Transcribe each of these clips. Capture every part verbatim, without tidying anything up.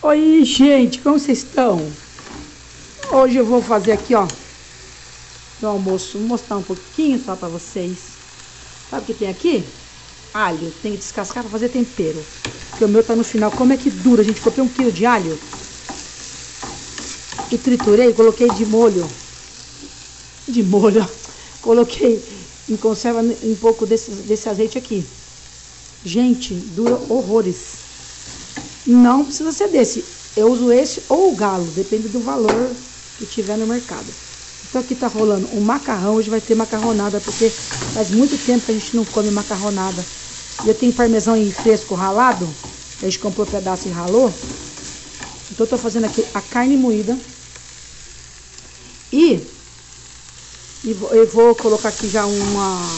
Oi, gente, como vocês estão? Hoje eu vou fazer aqui, ó, no almoço, vou mostrar um pouquinho só pra vocês. Sabe o que tem aqui? Alho, tem que descascar pra fazer tempero. Porque o meu tá no final. Como é que dura, gente? Comprei um quilo de alho e triturei, coloquei de molho. De molho, ó. Coloquei em conserva um pouco desse, desse azeite aqui. Gente, dura horrores. Não precisa ser desse. Eu uso esse ou o galo, depende do valor que tiver no mercado. Então aqui tá rolando um macarrão. Hoje vai ter macarronada, porque faz muito tempo que a gente não come macarronada. E eu tenho parmesão aí fresco ralado. A gente comprou um pedaço e ralou. Então eu tô fazendo aqui a carne moída. E, e vou, eu vou colocar aqui já uma...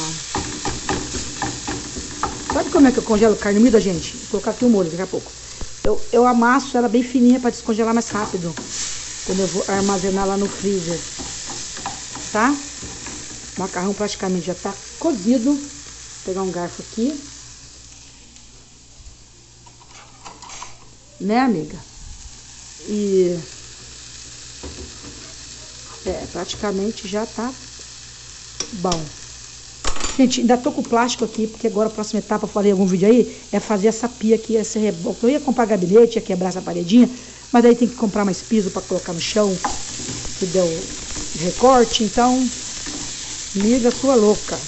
Sabe como é que eu congelo carne moída, gente? Vou colocar aqui o molho daqui a pouco. Eu, eu amasso ela bem fininha para descongelar mais rápido. Quando eu vou armazenar lá no freezer. Tá? O macarrão praticamente já tá cozido. Vou pegar um garfo aqui. Né, amiga? E... É, praticamente já tá bom. Gente, ainda tô com o plástico aqui, porque agora a próxima etapa, eu falei em algum vídeo aí, é fazer essa pia aqui, esse reboco. Eu ia comprar gabinete, ia quebrar essa paredinha, mas daí tem que comprar mais piso pra colocar no chão, que deu recorte, então, amiga, sua louca.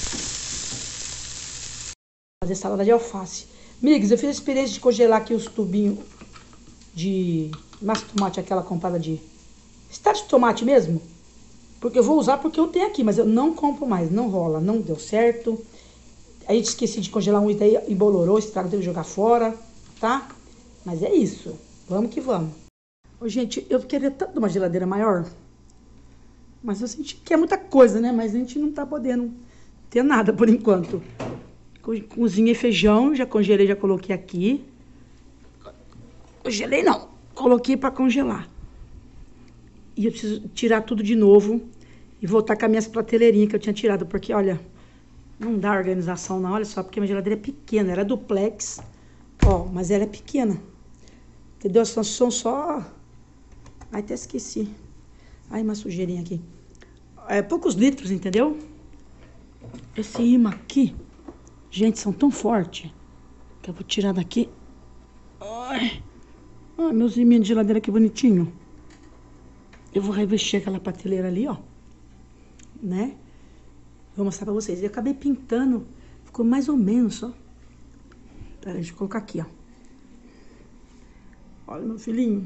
Fazer salada de alface. Migas, eu fiz a experiência de congelar aqui os tubinhos de massa de tomate, aquela comprada de extrato de tomate mesmo. Porque eu vou usar porque eu tenho aqui, mas eu não compro mais, não rola, não deu certo. Aí eu esqueci de congelar um e daí embolorou, estrago, teve que jogar fora, tá? Mas é isso, vamos que vamos. Ô, gente, eu queria tanto uma geladeira maior, mas a gente quer muita coisa, né? Mas a gente não tá podendo ter nada por enquanto. Cozinhei feijão, já congelei, já coloquei aqui. Congelei não, coloquei pra congelar. E eu preciso tirar tudo de novo e voltar com as minhas prateleirinhas que eu tinha tirado. Porque, olha, não dá organização não. Olha só, porque a minha geladeira é pequena. Era duplex, ó, mas ela é pequena. Entendeu? São, são só... Ai, até esqueci. Ai, uma sujeirinha aqui. É poucos litros, entendeu? Esse imã aqui, gente, são tão fortes que eu vou tirar daqui. Ai, ai meus iminhos de geladeira que bonitinho. Eu vou revestir aquela prateleira ali, ó. Né? Vou mostrar pra vocês. Eu acabei pintando. Ficou mais ou menos, só. Pera, deixa eu colocar aqui, ó. Olha, meu filhinho.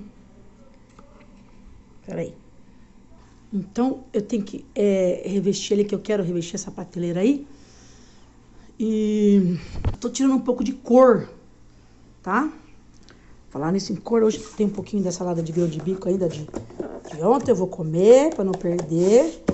Pera aí. Então, eu tenho que é, revestir ali, que eu quero revestir essa prateleira aí. E... tô tirando um pouco de cor, tá? Falar nisso em cor, hoje tem um pouquinho da salada de grão de bico ainda de... de ontem, eu vou comer para não perder.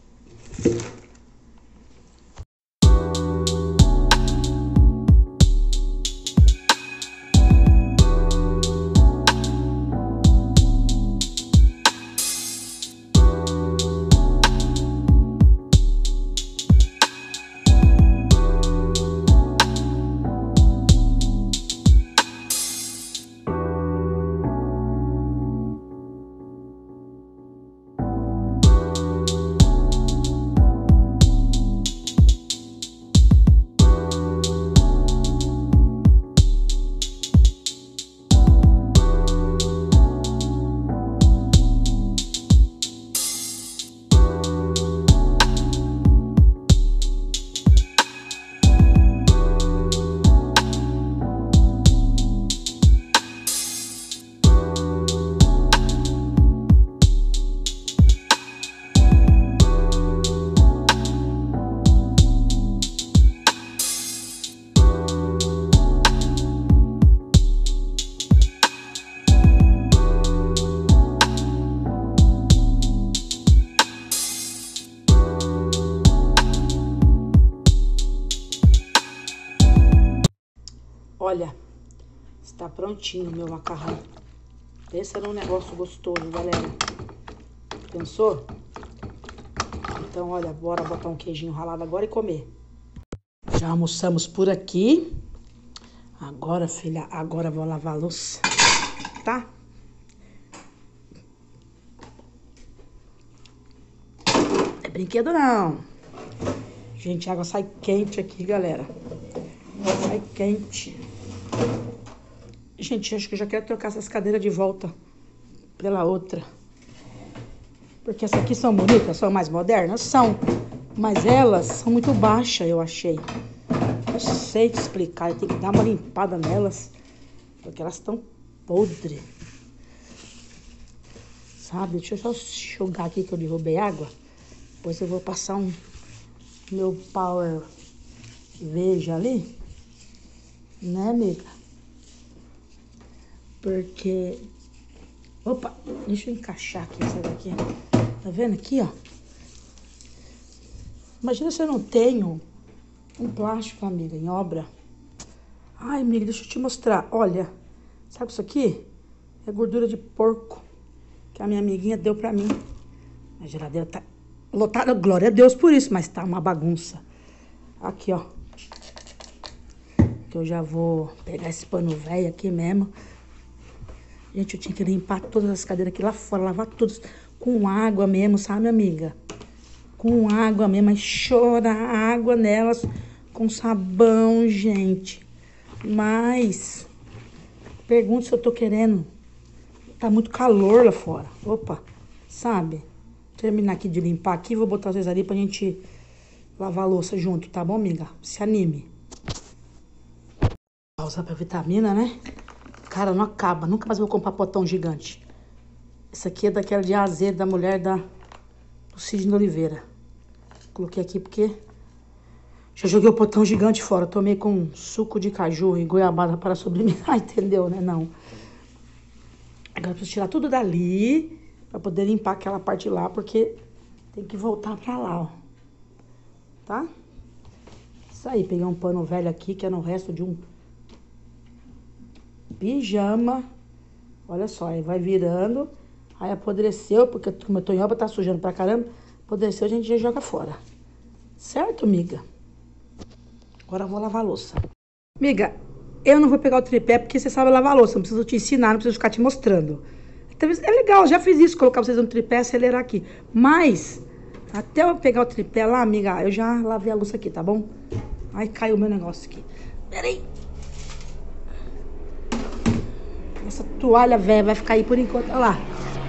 Olha, está prontinho o meu macarrão. Pensa num negócio gostoso, galera. Pensou? Então, olha, bora botar um queijinho ralado agora e comer. Já almoçamos por aqui. Agora, filha, agora vou lavar a louça, tá? brinquedo não. Gente, a água sai quente aqui, galera. Sai quente. Gente, acho que eu já quero trocar essas cadeiras de volta pela outra. Porque essas aqui são bonitas, são mais modernas? São. Mas elas são muito baixas, eu achei. Não sei te explicar, eu tenho que dar uma limpada nelas. Porque elas estão podres. Sabe? Deixa eu só jogar aqui que eu derrubei água. Depois eu vou passar um meu power veja ali. Né, amiga? Porque... Opa, deixa eu encaixar aqui essa daqui. Tá vendo aqui, ó? Imagina se eu não tenho um plástico, amiga, em obra. Ai, amiga, deixa eu te mostrar. Olha, sabe isso aqui? É gordura de porco que a minha amiguinha deu pra mim. A geladeira tá lotada, glória a Deus por isso, mas tá uma bagunça. Aqui, ó. Que eu já vou pegar esse pano velho aqui mesmo. Gente, eu tinha que limpar todas as cadeiras aqui lá fora, lavar todas com água mesmo, sabe, amiga? Com água mesmo, mas chora água nelas com sabão, gente. Mas, pergunto se eu tô querendo. Tá muito calor lá fora. Opa, sabe? Terminar aqui de limpar aqui, vou botar vocês ali pra gente lavar a louça junto, tá bom, amiga? Se anime. Pausa pra vitamina, né? Cara, não acaba. Nunca mais vou comprar potão gigante. Esse aqui é daquela de azedo da mulher da, do Sidney Oliveira. Coloquei aqui porque já joguei o potão gigante fora. Tomei com suco de caju e goiabada para sobremesa. Entendeu, né? Não. Agora eu preciso tirar tudo dali pra poder limpar aquela parte lá, porque tem que voltar pra lá, ó. Tá? Isso aí. Peguei um pano velho aqui, que é no resto de um pijama. Olha só, aí vai virando. Aí apodreceu, porque como eu tô em obra, tá sujando pra caramba. Apodreceu, a gente já joga fora. Certo, amiga? Agora eu vou lavar a louça. Amiga, eu não vou pegar o tripé porque você sabe lavar a louça. Não preciso te ensinar, não preciso ficar te mostrando. É legal, já fiz isso, colocar vocês no tripé e acelerar aqui. Mas, até eu pegar o tripé lá, amiga, eu já lavei a louça aqui, tá bom? Aí caiu o meu negócio aqui. Peraí. Essa toalha velha vai ficar aí por enquanto. Olha lá.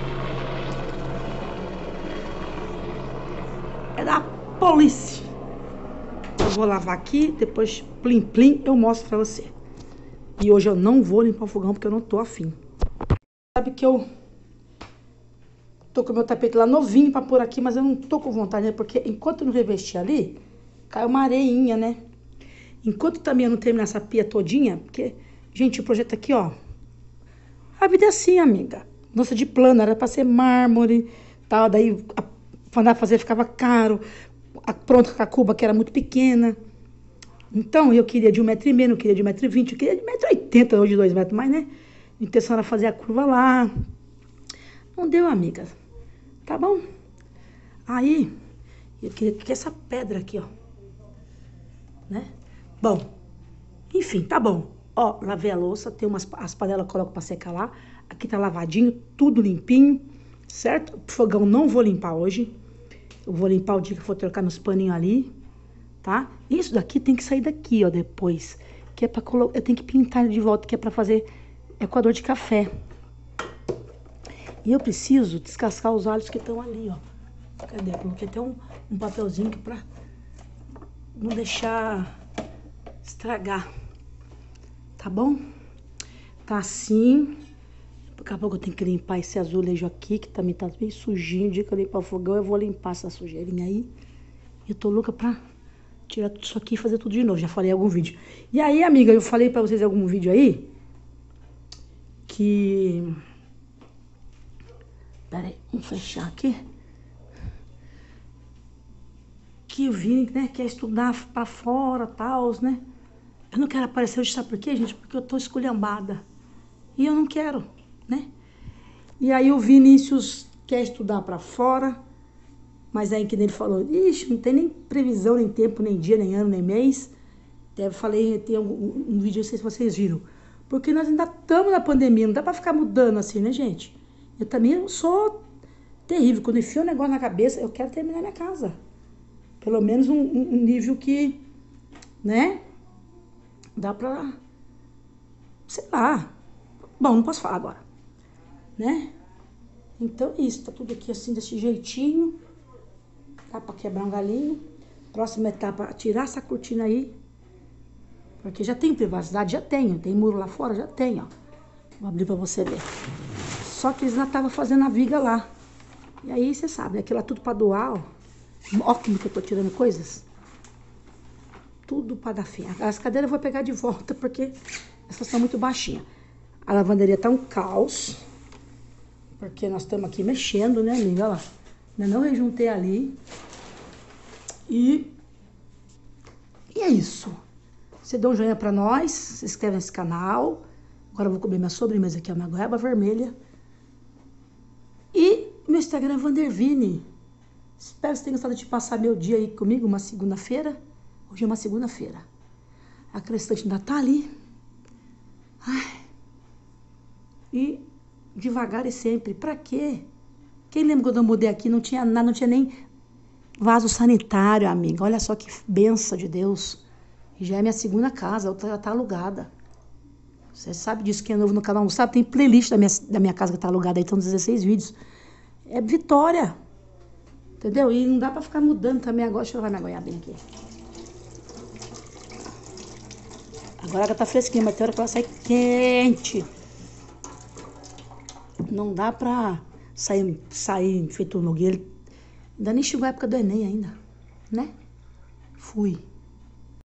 É da polícia. Eu vou lavar aqui, depois plim plim eu mostro pra você. E hoje eu não vou limpar o fogão porque eu não tô afim. Sabe que eu tô com o meu tapete lá novinho pra pôr aqui, mas eu não tô com vontade, né? Porque enquanto eu não revesti ali, caiu uma areinha, né? Enquanto também eu não terminar essa pia todinha, porque, gente, o projeto aqui, ó. A vida é assim, amiga. Nossa, de plano, era pra ser mármore, tal. Daí, a, mandar fazer ficava caro. A pronta com a cuba, que era muito pequena. Então, eu queria de um metro e meio, não queria de um metro e vinte, eu queria de um metro e oitenta, ou de dois metros mais, né? A intenção era fazer a curva lá. Não deu, amiga. Tá bom? Aí, eu queria que essa pedra aqui, ó. Né? Bom, enfim, tá bom. Ó, lavei a louça, tem umas as panelas que eu coloco pra secar lá. Aqui tá lavadinho, tudo limpinho, certo? O fogão não vou limpar hoje. Eu vou limpar o dia que eu for trocar meus paninhos ali, tá? Isso daqui tem que sair daqui, ó, depois. Que é pra colocar, eu tenho que pintar ele de volta, que é pra fazer coador de café. E eu preciso descascar os alhos que estão ali, ó. Cadê? Coloquei até um, um papelzinho aqui pra não deixar estragar. Tá bom? Tá assim. Daqui a pouco eu tenho que limpar esse azulejo aqui, que também tá bem sujinho. O dia que eu limpar o fogão, eu vou limpar essa sujeirinha aí. E eu tô louca pra tirar tudo isso aqui e fazer tudo de novo. Já falei em algum vídeo. E aí, amiga, eu falei pra vocês em algum vídeo aí que... Pera aí, vamos fechar aqui. Que eu vim, né, quer estudar pra fora, tal, né? Eu não quero aparecer hoje, sabe por quê, gente? Porque eu tô esculhambada. E eu não quero, né? E aí o Vinícius quer estudar pra fora, mas aí que ele falou, ixi, não tem nem previsão, nem tempo, nem dia, nem ano, nem mês. Até eu falei, tem um, um vídeo, não sei se vocês viram. Porque nós ainda estamos na pandemia, não dá pra ficar mudando assim, né, gente? Eu também sou terrível. Quando enfia um negócio na cabeça, eu quero terminar minha casa. Pelo menos um, um nível que, né? Dá pra... Sei lá. Bom, não posso falar agora. Né? Então, isso. Tá tudo aqui assim, desse jeitinho. Dá pra quebrar um galinho. Próxima etapa, tirar essa cortina aí. Porque já tem privacidade? Já tenho. Tem muro lá fora? Já tem, ó. Vou abrir pra você ver. Só que eles ainda estavam fazendo a viga lá. E aí, você sabe, aquilo lá tudo pra doar, ó. Ó como que eu tô tirando coisas. Tudo pra dar fim. As cadeiras eu vou pegar de volta, porque essas são muito baixinhas. A lavanderia tá um caos. Porque nós estamos aqui mexendo, né, amiga? Olha lá. Ainda não rejuntei ali. E... E é isso. Você dá um joinha pra nós, se inscreve nesse canal. Agora eu vou comer minha sobremesa aqui, ó, minha goiaba vermelha. E meu Instagram é Vandervini. Espero que você tenha gostado de passar meu dia aí comigo, uma segunda-feira. Hoje é uma segunda-feira. A crestante ainda tá ali. Ai. E devagar e sempre. Pra quê? Quem lembra quando eu mudei aqui, não tinha nada, não tinha nem vaso sanitário, amiga. Olha só que benção de Deus. Já é minha segunda casa, a outra já tá alugada. Você sabe disso, quem é novo no canal não sabe. Tem playlist da minha, da minha casa que tá alugada aí, estão dezesseis vídeos. É vitória. Entendeu? E não dá pra ficar mudando também agora. Deixa eu levar minha goiabinha aqui. Agora ela tá fresquinha, mas tem hora que ela sai quente. Não dá pra sair, sair feito no guia. Ainda nem chegou a época do Enem ainda, né? Fui.